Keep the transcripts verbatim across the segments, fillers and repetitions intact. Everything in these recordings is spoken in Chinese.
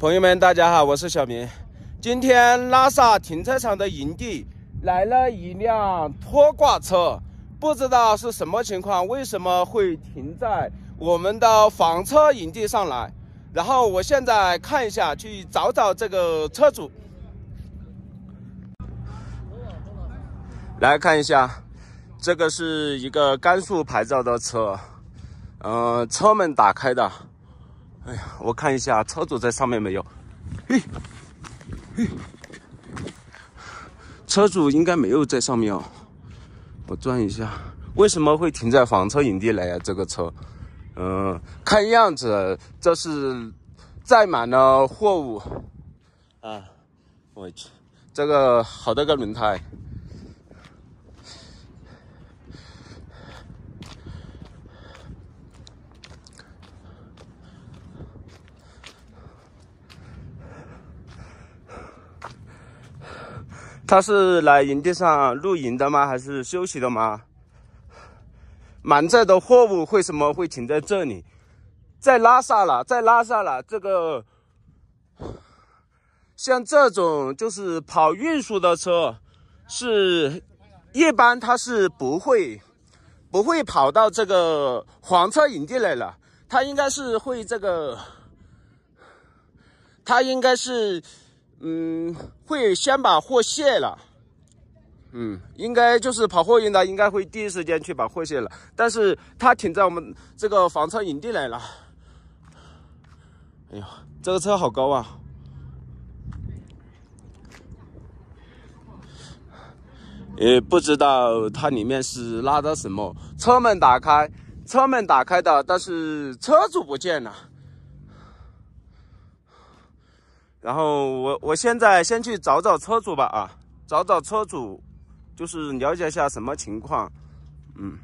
朋友们，大家好，我是小明。今天拉萨停车场的营地来了一辆拖挂车，不知道是什么情况，为什么会停在我们的房车营地上来？然后我现在看一下，去找找这个车主。来看一下，这个是一个甘肃牌照的车，呃，车门打开的。哎呀，我看一下车主在上面没有？嘿，嘿，车主应该没有在上面哦。我转一下，为什么会停在房车营地来呀、啊？这个车，嗯、呃，看样子这是载满了货物啊！我去，这个好多个轮胎。他是来营地上露营的吗？还是休息的吗？满载的货物为什么会停在这里？在拉萨了，在拉萨了。这个像这种就是跑运输的车，是一般它是不会不会跑到这个房车营地来了。它应该是会这个，它应该是。嗯，会先把货卸了，嗯，应该就是跑货运的，应该会第一时间去把货卸了。但是他停在我们这个房车营地来了。哎呀，这个车好高啊！也不知道它里面是拉的什么。车门打开，车门打开的，但是车主不见了。然后我我现在先去找找车主吧啊，找找车主，就是了解一下什么情况。嗯，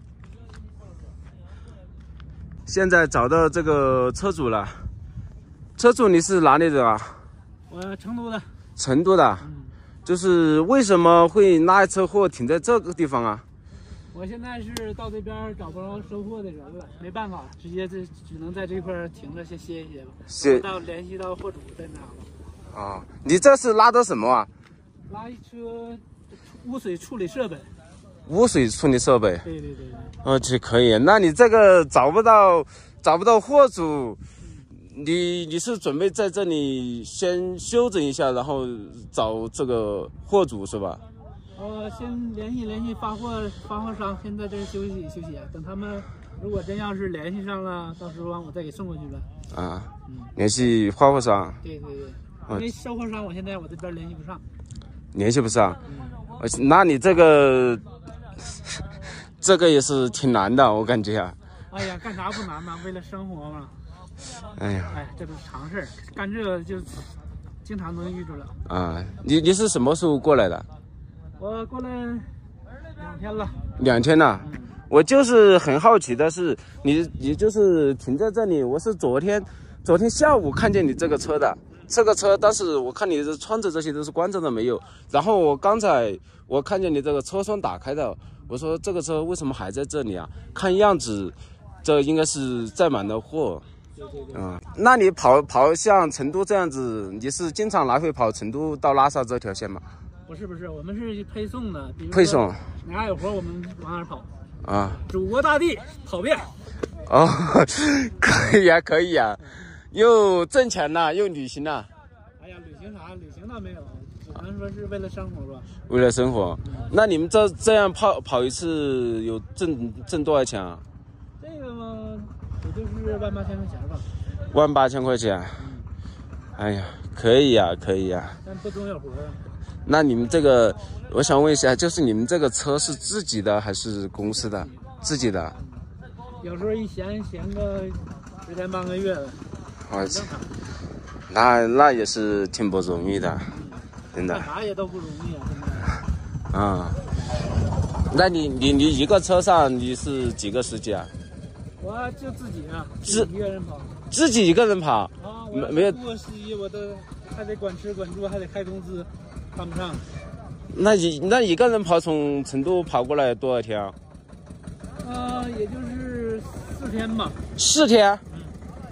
现在找到这个车主了。车主，你是哪里人啊？ 我成都的。 成都的，嗯、就是为什么会拉车货停在这个地方啊？ 我现在是到这边找不着收货的人了，没办法，直接这只能在这块停着，先歇一歇吧。歇到联系到货主再那个。 啊、哦，你这是拉的什么啊？ 拉一车污水处理设备。 污水处理设备。 对对对对。 哦，这可以。那你这个找不到找不到货主，嗯、你你是准备在这里先休整一下，然后找这个货主是吧？ 我先联系联系发货发货商，先在这儿休息休息，等他们如果真要是联系上了，到时候我再给送过去了。 啊，嗯、联系发货商。 对对对，因为收货商我现在我这边联系不上。 联系不上，嗯、那你这个这个也是挺难的，我感觉啊。 哎呀，干啥不难嘛？为了生活嘛。 哎呀， 哎，这都是常事儿，干这个就经常能遇着了。 啊，你你是什么时候过来的？ 我过来两天了。 两天了，嗯、我就是很好奇的是，你你就是停在这里，我是昨天昨天下午看见你这个车的，这个车，但是我看你的窗子这些都是关着的没有，然后我刚才我看见你这个车窗打开的，我说这个车为什么还在这里啊？看样子这应该是载满了货。 对对对。 嗯，那你跑跑像成都这样子，你是经常来回跑成都到拉萨这条线吗？ 不是不是，我们是配送的，比如配送， 哪有活我们往哪儿跑啊？ 祖国大地跑遍。 哦，可以啊，可以啊，又挣钱了，又旅行了。 哎呀，旅行啥？旅行倒没有，只能说是为了生活吧。 为了生活，嗯、那你们这这样跑跑一次有挣挣多少钱啊？ 这个嘛，也就是万八千块钱吧。 万八千块钱，嗯、哎呀，可以呀、啊，可以呀、啊。 但不总有活啊。 那你们这个，我想问一下，就是你们这个车是自己的还是公司的？自己的。 有时候一闲闲个十天半个月的， 我操，那那也是挺不容易的，真的。 干啥也都不容易啊，真的。 啊、嗯，那你你你一个车上你是几个司机啊？ 我就自己啊， 自己一个人跑。 自己一个人跑？ 啊， 没没有。 我司机我都还得管吃管住，还得开工资。看不上。 那一那一个人跑从成都跑过来多少天啊？ 呃，也就是四天吧。 四天？ 嗯。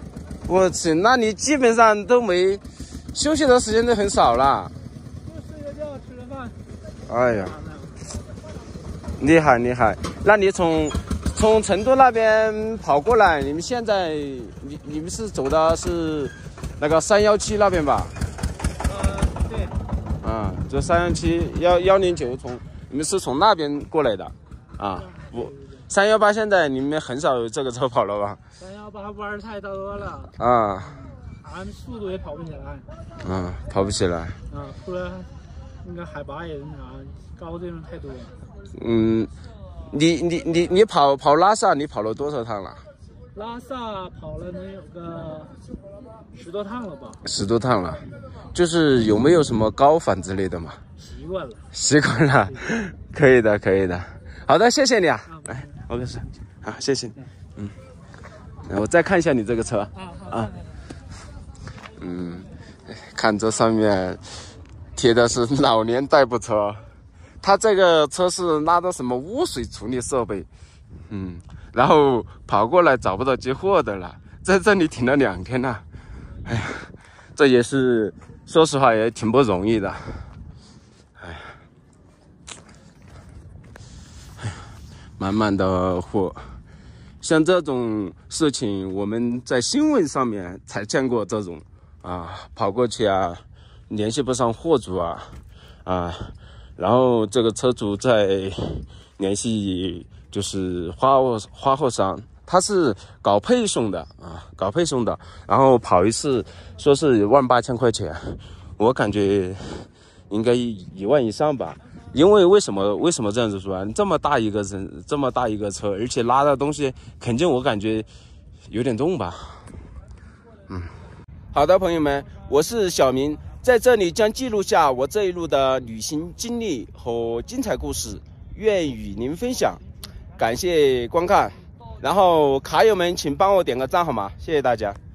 我去，那你基本上都没休息的时间都很少了。 就睡个觉，吃个饭。 哎呀，厉害厉害！那你从从成都那边跑过来，你们现在你你们是走的是那个三幺七那边吧？ 呃，对。 啊，就三幺七幺幺零九从你们是从那边过来的啊？我三幺八现在你们很少有这个车跑了吧？ 三幺八弯儿太多了啊， 俺速度也跑不起来。 嗯，跑不起来。 啊，后来那个海拔也那啥，高的地方太多了。 嗯，你你你你跑跑拉萨，你跑了多少趟了？ 拉萨跑了能有个十多趟了吧？ 十多趟了，就是有没有什么高反之类的嘛？ 习惯了， 习惯了，可以的，可以的。好的，谢谢你啊，来，我给是，好，谢谢你，嗯，我再看一下你这个车啊，嗯，看这上面贴的是老年代步车，它这个车是拉的什么污水处理设备，嗯，然后跑过来找不到接货的了，在这里停了两天了，哎呀，这也是说实话也挺不容易的。满满的货，像这种事情，我们在新闻上面才见过这种啊，跑过去啊，联系不上货主啊，啊，然后这个车主再联系就是花货花货商，他是搞配送的啊，搞配送的，然后跑一次说是万八千块钱，我感觉应该一万以上吧。因为为什么为什么这样子说啊？这么大一个人，这么大一个车，而且拉的东西肯定我感觉有点重吧。嗯，好的，朋友们，我是小明，在这里将记录下我这一路的旅行经历和精彩故事，愿与您分享。感谢观看，然后卡友们请帮我点个赞好吗？谢谢大家。